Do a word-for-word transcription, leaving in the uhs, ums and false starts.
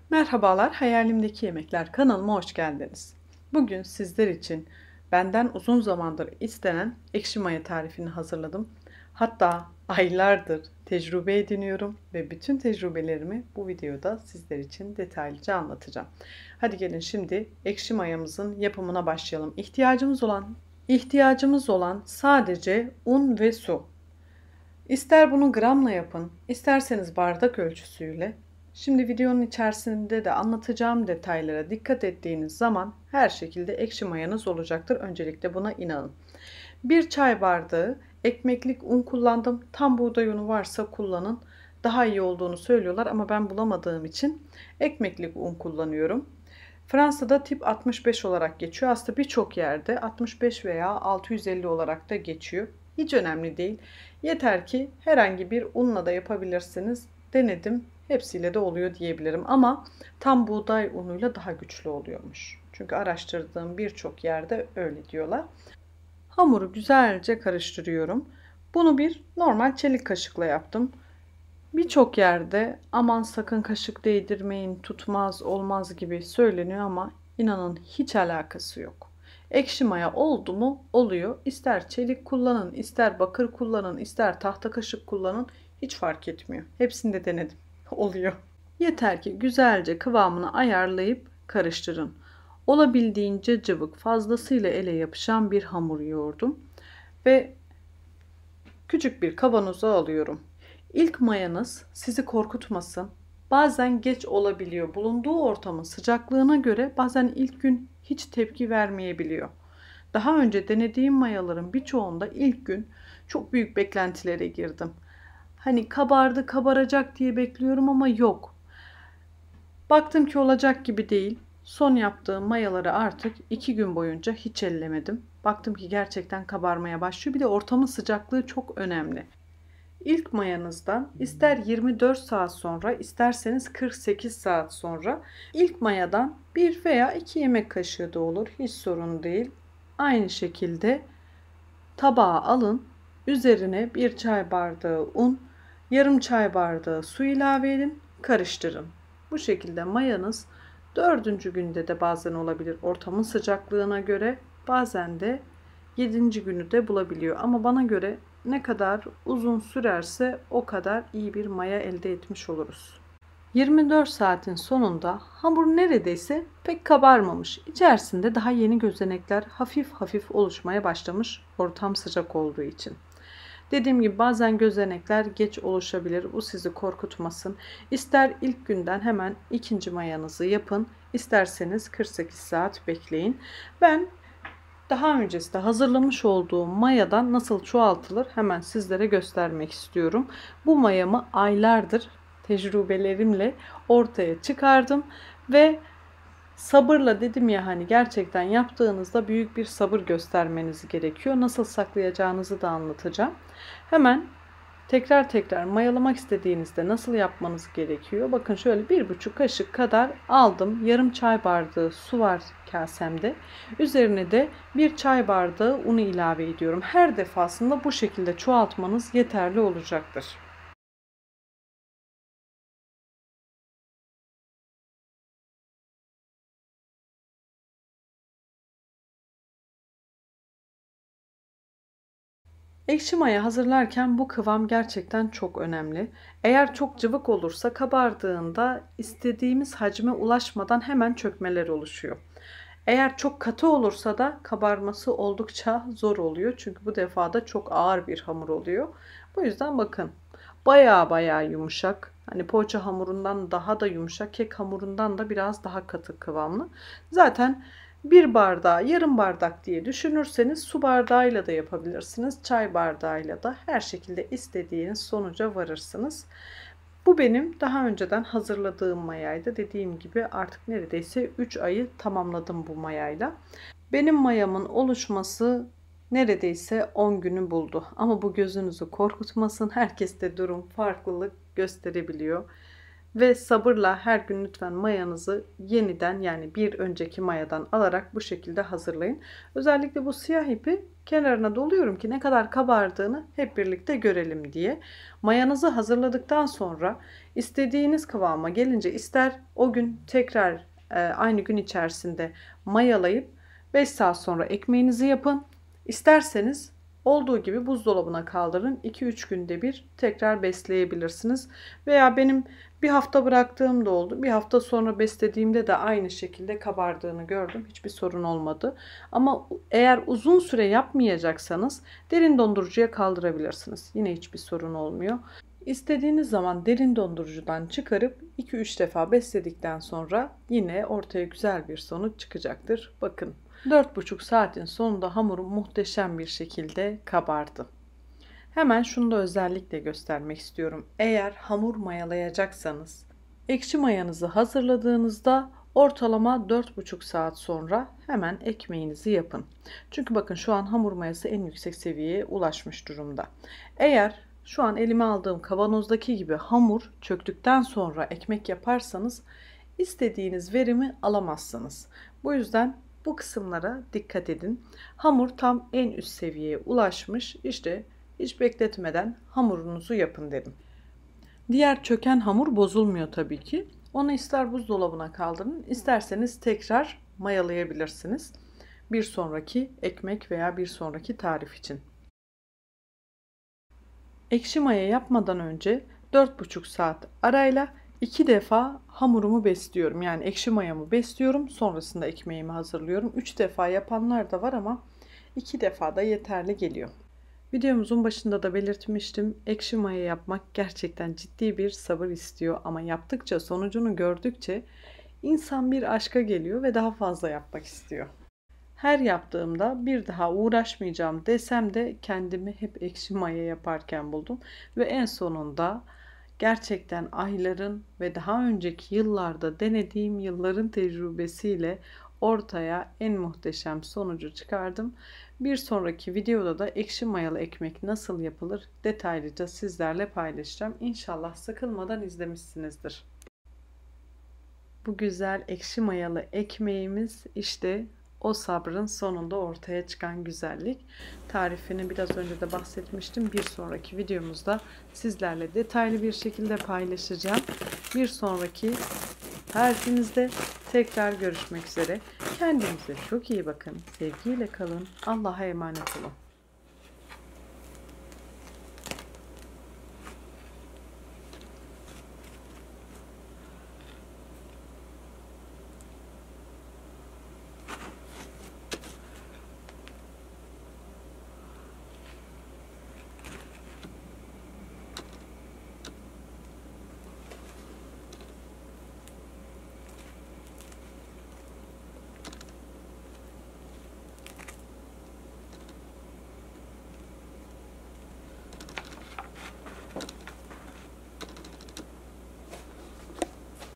Merhabalar, Hayalimdeki Yemekler kanalıma hoş geldiniz. Bugün sizler için benden uzun zamandır istenen ekşi maya tarifini hazırladım. Hatta aylardır tecrübe ediniyorum ve bütün tecrübelerimi bu videoda sizler için detaylıca anlatacağım. Hadi gelin şimdi ekşi mayamızın yapımına başlayalım. İhtiyacımız olan ihtiyacımız olan sadece un ve su. İster bunu gramla yapın, isterseniz bardak ölçüsüyle. Şimdi videonun içerisinde de anlatacağım detaylara dikkat ettiğiniz zaman her şekilde ekşi mayanız olacaktır. Öncelikle buna inanın. Bir çay bardağı ekmeklik un kullandım. Tam buğday unu varsa kullanın. Daha iyi olduğunu söylüyorlar ama ben bulamadığım için ekmeklik un kullanıyorum. Fransa'da tip altmış beş olarak geçiyor. Aslında birçok yerde altmış beş veya altı yüz elli olarak da geçiyor. Hiç önemli değil. Yeter ki herhangi bir unla da yapabilirsiniz. Denedim. Hepsiyle de oluyor diyebilirim ama tam buğday unuyla daha güçlü oluyormuş. Çünkü araştırdığım birçok yerde öyle diyorlar. Hamuru güzelce karıştırıyorum. Bunu bir normal çelik kaşıkla yaptım. Birçok yerde aman sakın kaşık değdirmeyin, tutmaz, olmaz gibi söyleniyor ama inanın hiç alakası yok. Ekşi maya oldu mu oluyor. İster çelik kullanın, ister bakır kullanın, ister tahta kaşık kullanın, hiç fark etmiyor. Hepsini de denedim. Oluyor. Yeter ki güzelce kıvamını ayarlayıp karıştırın. Olabildiğince cıvık, fazlasıyla ele yapışan bir hamur yoğurdum ve küçük bir kavanoza alıyorum. İlk mayanız sizi korkutmasın. Bazen geç olabiliyor. Bulunduğu ortamın sıcaklığına göre bazen ilk gün hiç tepki vermeyebiliyor. Daha önce denediğim mayaların birçoğunda ilk gün çok büyük beklentilere girdim. Hani kabardı, kabaracak diye bekliyorum ama yok. Baktım ki olacak gibi değil. Son yaptığım mayaları artık iki gün boyunca hiç ellemedim. Baktım ki gerçekten kabarmaya başlıyor. Bir de ortamın sıcaklığı çok önemli. İlk mayanızdan ister yirmi dört saat sonra isterseniz kırk sekiz saat sonra ilk mayadan bir veya iki yemek kaşığı da olur. Hiç sorun değil. Aynı şekilde tabağa alın. Üzerine bir çay bardağı un, yarım çay bardağı su ilave edin. Karıştırın. Bu şekilde mayanız dördüncü günde de bazen olabilir ortamın sıcaklığına göre, bazen de yedinci günü de bulabiliyor. Ama bana göre ne kadar uzun sürerse o kadar iyi bir maya elde etmiş oluruz. yirmi dört saatin sonunda hamur neredeyse pek kabarmamış. İçerisinde daha yeni gözenekler hafif hafif oluşmaya başlamış ortam sıcak olduğu için. Dediğim gibi bazen gözenekler geç oluşabilir. Bu sizi korkutmasın. İster ilk günden hemen ikinci mayanızı yapın, isterseniz kırk sekiz saat bekleyin. Ben daha öncesinde hazırlamış olduğum mayadan nasıl çoğaltılır hemen sizlere göstermek istiyorum. Bu mayamı aylardır tecrübelerimle ortaya çıkardım ve sabırla, dedim ya hani, gerçekten yaptığınızda büyük bir sabır göstermeniz gerekiyor. Nasıl saklayacağınızı da anlatacağım. Hemen tekrar tekrar mayalamak istediğinizde nasıl yapmanız gerekiyor? Bakın şöyle bir buçuk kaşık kadar aldım. Yarım çay bardağı su var kasemde. Üzerine de bir çay bardağı unu ilave ediyorum. Her defasında bu şekilde çoğaltmanız yeterli olacaktır. Ekşi maya hazırlarken bu kıvam gerçekten çok önemli. Eğer çok cıvık olursa kabardığında istediğimiz hacme ulaşmadan hemen çökmeler oluşuyor. Eğer çok katı olursa da kabarması oldukça zor oluyor. Çünkü bu defa da çok ağır bir hamur oluyor. Bu yüzden bakın, baya baya yumuşak. Hani poğaça hamurundan daha da yumuşak, kek hamurundan da biraz daha katı kıvamlı. Zaten bir bardağı yarım bardak diye düşünürseniz su bardağıyla da yapabilirsiniz. Çay bardağıyla da, her şekilde istediğiniz sonuca varırsınız. Bu benim daha önceden hazırladığım mayaydı. Dediğim gibi artık neredeyse üç ayı tamamladım bu mayayla. Benim mayamın oluşması neredeyse on günü buldu. Ama bu gözünüzü korkutmasın. Herkeste durum farklılık gösterebiliyor. Ve sabırla her gün lütfen mayanızı yeniden, yani bir önceki mayadan alarak bu şekilde hazırlayın. Özellikle bu siyah ipi kenarına doluyorum ki ne kadar kabardığını hep birlikte görelim diye. Mayanızı hazırladıktan sonra istediğiniz kıvama gelince ister o gün tekrar e, aynı gün içerisinde mayalayıp beş saat sonra ekmeğinizi yapın. İsterseniz olduğu gibi buzdolabına kaldırın. iki üç günde bir tekrar besleyebilirsiniz. Veya benim bir hafta bıraktığım da oldu. Bir hafta sonra beslediğimde de aynı şekilde kabardığını gördüm. Hiçbir sorun olmadı. Ama eğer uzun süre yapmayacaksanız derin dondurucuya kaldırabilirsiniz. Yine hiçbir sorun olmuyor. İstediğiniz zaman derin dondurucudan çıkarıp iki üç defa besledikten sonra yine ortaya güzel bir sonuç çıkacaktır. Bakın, dört buçuk saatin sonunda hamurum muhteşem bir şekilde kabardı. Hemen şunu da özellikle göstermek istiyorum. Eğer hamur mayalayacaksanız ekşi mayanızı hazırladığınızda ortalama dört buçuk saat sonra hemen ekmeğinizi yapın. Çünkü bakın şu an hamur mayası en yüksek seviyeye ulaşmış durumda. Eğer şu an elime aldığım kavanozdaki gibi hamur çöktükten sonra ekmek yaparsanız istediğiniz verimi alamazsınız. Bu yüzden bu kısımlara dikkat edin. Hamur tam en üst seviyeye ulaşmış. İşte hiç bekletmeden hamurunuzu yapın derim. Diğer çöken hamur bozulmuyor tabii ki. Onu ister buzdolabına kaldırın, isterseniz tekrar mayalayabilirsiniz. Bir sonraki ekmek veya bir sonraki tarif için. Ekşi maya yapmadan önce dört buçuk saat arayla iki defa hamurumu besliyorum. Yani ekşi mayamı besliyorum. Sonrasında ekmeğimi hazırlıyorum. üç defa yapanlar da var ama iki defa da yeterli geliyor. Videomuzun başında da belirtmiştim. Ekşi maya yapmak gerçekten ciddi bir sabır istiyor ama yaptıkça, sonucunu gördükçe insan bir aşka geliyor ve daha fazla yapmak istiyor. Her yaptığımda bir daha uğraşmayacağım desem de kendimi hep ekşi maya yaparken buldum ve en sonunda gerçekten ayların ve daha önceki yıllarda denediğim yılların tecrübesiyle ortaya en muhteşem sonucu çıkardım. Bir sonraki videoda da ekşi mayalı ekmek nasıl yapılır detaylıca sizlerle paylaşacağım. İnşallah sıkılmadan izlemişsinizdir. Bu güzel ekşi mayalı ekmeğimiz işte o sabrın sonunda ortaya çıkan güzellik. Tarifini biraz önce de bahsetmiştim. Bir sonraki videomuzda sizlerle detaylı bir şekilde paylaşacağım. Bir sonraki tarifinizde tekrar görüşmek üzere. Kendinize çok iyi bakın. Sevgiyle kalın. Allah'a emanet olun.